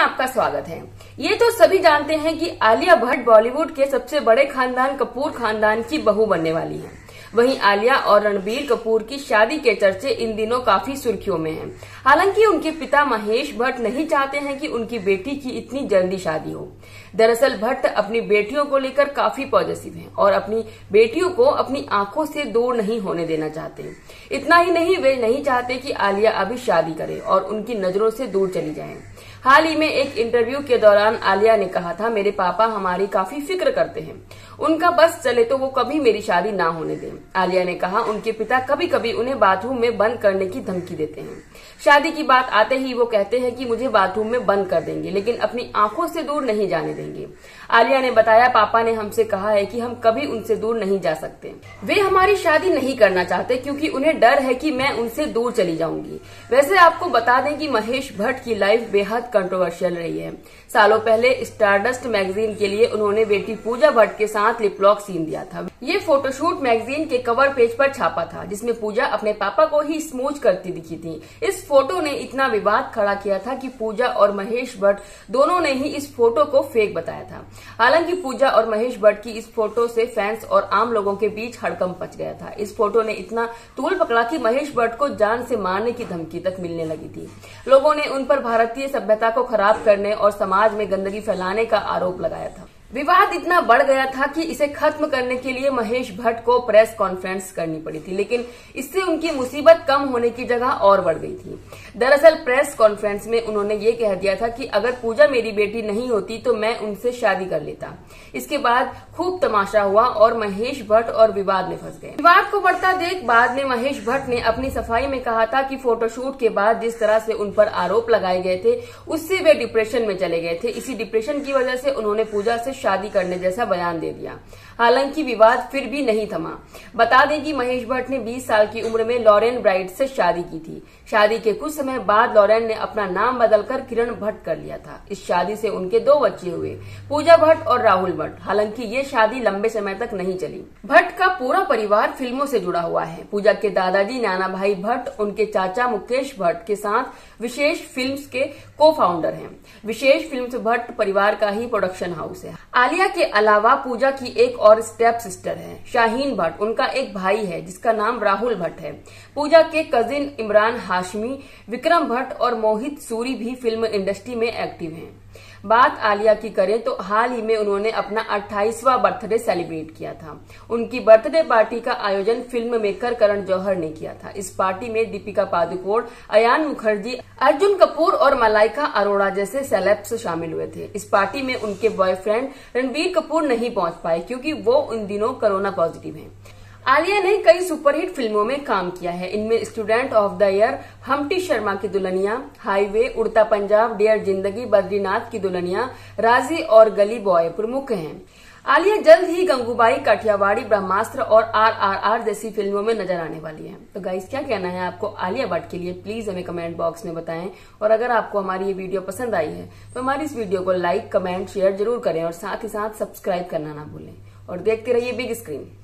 आपका स्वागत है। ये तो सभी जानते हैं कि आलिया भट्ट बॉलीवुड के सबसे बड़े खानदान कपूर खानदान की बहू बनने वाली हैं। वहीं आलिया और रणबीर कपूर की शादी के चर्चे इन दिनों काफी सुर्खियों में हैं। हालांकि उनके पिता महेश भट्ट नहीं चाहते हैं कि उनकी बेटी की इतनी जल्दी शादी हो। दरअसल भट्ट अपनी बेटियों को लेकर काफी पॉजिटिव हैं और अपनी बेटियों को अपनी आंखों से दूर नहीं होने देना चाहते। इतना ही नहीं, वे नहीं चाहते कि आलिया अभी शादी करे और उनकी नजरों से दूर चली जाए। हाल ही में एक इंटरव्यू के दौरान आलिया ने कहा था, मेरे पापा हमारी काफी फिक्र करते हैं, उनका बस चले तो वो कभी मेरी शादी ना होने दें। आलिया ने कहा, उनके पिता कभी कभी उन्हें बाथरूम में बंद करने की धमकी देते हैं। शादी की बात आते ही वो कहते हैं कि मुझे बाथरूम में बंद कर देंगे, लेकिन अपनी आंखों से दूर नहीं जाने देंगे। आलिया ने बताया, पापा ने हमसे कहा है कि हम कभी उनसे दूर नहीं जा सकते। वे हमारी शादी नहीं करना चाहते क्योंकि उन्हें डर है कि मैं उनसे दूर चली जाऊंगी। वैसे आपको बता दें कि महेश भट्ट की लाइफ बेहद कंट्रोवर्शियल रही है। सालों पहले स्टारडस्ट मैगजीन के लिए उन्होंने बेटी पूजा भट्ट के साथ लिपलॉक सीन दिया था। ये फोटोशूट मैगजीन के कवर पेज पर छापा था, जिसमें पूजा अपने पापा को ही स्मूच करती दिखी थी। इस फोटो ने इतना विवाद खड़ा किया था कि पूजा और महेश भट्ट दोनों ने ही इस फोटो को फेक बताया था। हालांकि पूजा और महेश भट्ट की इस फोटो से फैंस और आम लोगों के बीच हड़कंप मच गया था। इस फोटो ने इतना तूल पकड़ा कि महेश भट्ट को जान से मारने की धमकी तक मिलने लगी थी। लोगों ने उन पर भारतीय सभ्यता को खराब करने और समाज में गंदगी फैलाने का आरोप लगाया था। विवाद इतना बढ़ गया था कि इसे खत्म करने के लिए महेश भट्ट को प्रेस कॉन्फ्रेंस करनी पड़ी थी, लेकिन इससे उनकी मुसीबत कम होने की जगह और बढ़ गई थी। दरअसल प्रेस कॉन्फ्रेंस में उन्होंने ये कह दिया था कि अगर पूजा मेरी बेटी नहीं होती तो मैं उनसे शादी कर लेता। इसके बाद खूब तमाशा हुआ और महेश भट्ट और विवाद में फंस गए। विवाद को बढ़ता देख बाद में महेश भट्ट ने अपनी सफाई में कहा था कि फोटोशूट के बाद जिस तरह से उन पर आरोप लगाए गए थे, उससे वे डिप्रेशन में चले गए थे। इसी डिप्रेशन की वजह से उन्होंने पूजा से शादी करने जैसा बयान दे दिया। हालांकि विवाद फिर भी नहीं थमा। बता दें कि महेश भट्ट ने 20 साल की उम्र में लॉरेन ब्राइट से शादी की थी। शादी के कुछ समय बाद लॉरेन ने अपना नाम बदलकर किरण भट्ट कर लिया था। इस शादी से उनके 2 बच्चे हुए, पूजा भट्ट और राहुल भट्ट। हालांकि ये शादी लंबे समय तक नहीं चली। भट्ट का पूरा परिवार फिल्मों से जुड़ा हुआ है। पूजा के दादाजी नाना भाई भट्ट उनके चाचा मुकेश भट्ट के साथ विशेष फिल्म्स के को-फाउंडर हैं। विशेष फिल्म्स भट्ट परिवार का ही प्रोडक्शन हाउस है। आलिया के अलावा पूजा की एक और स्टेप सिस्टर है, शाहीन भट्ट। उनका एक भाई है जिसका नाम राहुल भट्ट है। पूजा के कजिन इमरान हाशमी, विक्रम भट्ट और मोहित सूरी भी फिल्म इंडस्ट्री में एक्टिव हैं। बात आलिया की करें तो हाल ही में उन्होंने अपना 28वां बर्थडे सेलिब्रेट किया था। उनकी बर्थडे पार्टी का आयोजन फिल्म मेकर करण जौहर ने किया था। इस पार्टी में दीपिका पादुकोण, अयान मुखर्जी, अर्जुन कपूर और मलाइका अरोड़ा जैसे सेलेब्स शामिल हुए थे। इस पार्टी में उनके बॉयफ्रेंड रणबीर कपूर नहीं पहुंच पाए क्योंकि वो उन दिनों कोरोना पॉजिटिव हैं। आलिया ने कई सुपरहिट फिल्मों में काम किया है। इनमें Student of the Year, Humpty Sharma Ki Dulhania, highway, उड़ता पंजाब, डियर जिंदगी, बद्रीनाथ की दुल्हनिया, राजी और गली बॉय प्रमुख हैं। आलिया जल्द ही गंगूबाई, काठियावाड़ी, ब्रह्मास्त्र और RRR जैसी फिल्मों में नजर आने वाली है। तो गाइस, क्या कहना है आपको आलिया भट्ट के लिए, प्लीज हमें कमेंट बॉक्स में बताएं। और अगर आपको हमारी ये वीडियो पसंद आई है तो हमारी इस वीडियो को लाइक, कमेंट, शेयर जरूर करें और साथ ही साथ सब्सक्राइब करना ना भूलें। और देखते रहिए बिग स्क्रीन।